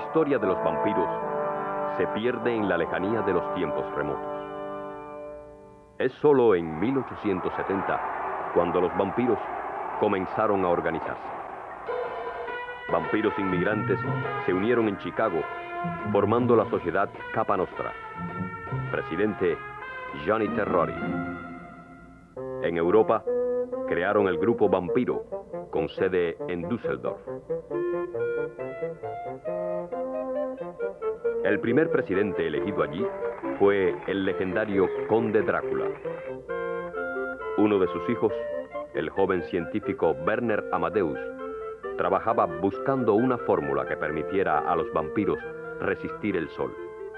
historia de los vampiros se pierde en la lejanía de los tiempos remotos. Es solo en 1870 cuando los vampiros comenzaron a organizarse. Vampiros inmigrantes se unieron en Chicago, formando la sociedad Kappa Nostra. Presidente Gianni Terrori. En Europa, crearon el grupo Vampiro, con sede en Düsseldorf. El primer presidente elegido allí fue el legendario Conde Drácula. Uno de sus hijos, el joven científico Werner Amadeus, trabajaba buscando una fórmula que permitiera a los vampiros resistir el sol.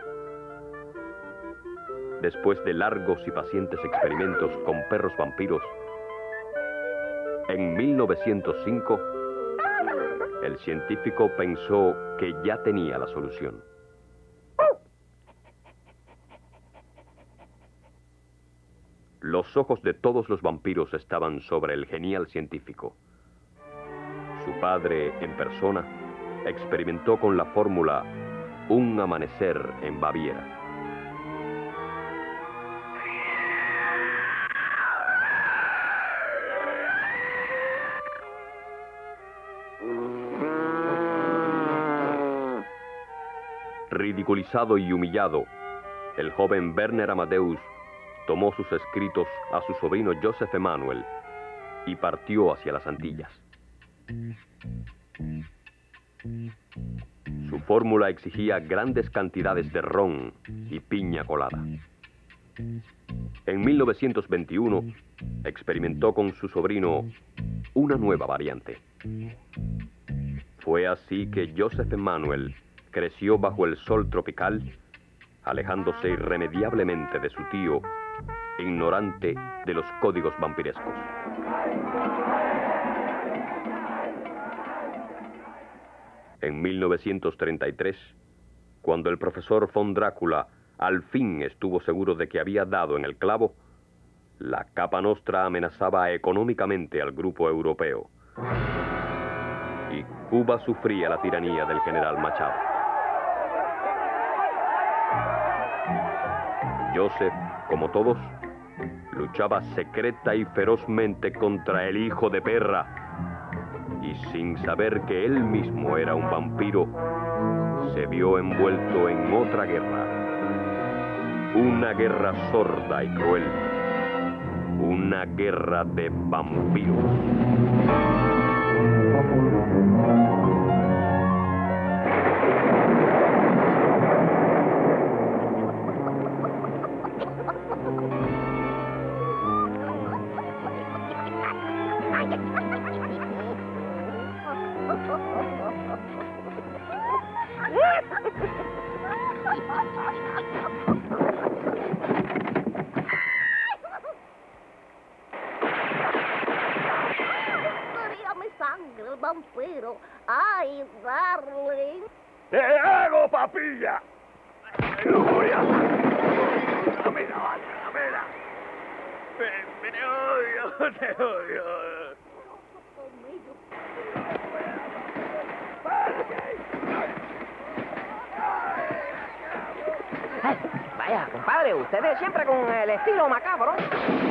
Después de largos y pacientes experimentos con perros vampiros, en 1905, el científico pensó que ya tenía la solución. Los ojos de todos los vampiros estaban sobre el genial científico. Su padre, en persona, experimentó con la fórmula Un amanecer en Baviera. Ridiculizado y humillado, el joven Werner Amadeus tomó sus escritos a su sobrino Joseph Emanuel y partió hacia las Antillas. Su fórmula exigía grandes cantidades de ron y piña colada. En 1921, experimentó con su sobrino una nueva variante. Fue así que Joseph Emanuel creció bajo el sol tropical, alejándose irremediablemente de su tío, ignorante de los códigos vampirescos. En 1933, cuando el profesor von Drácula al fin estuvo seguro de que había dado en el clavo, la Kappa Nostra amenazaba económicamente al grupo europeo. Y Cuba sufría la tiranía del general Machado. Joseph, como todos, luchaba secreta y ferozmente contra el hijo de perra, y sin saber que él mismo era un vampiro, se vio envuelto en otra guerra. Una guerra sorda y cruel. Una guerra de vampiros. Vampiro. Ay, darling. ¡Te hago, papilla! ¡Lujuria! ¡Dámela, dámela! ¡Me odio, te odio! Vaya, compadre, ustedes siempre con el estilo macabro.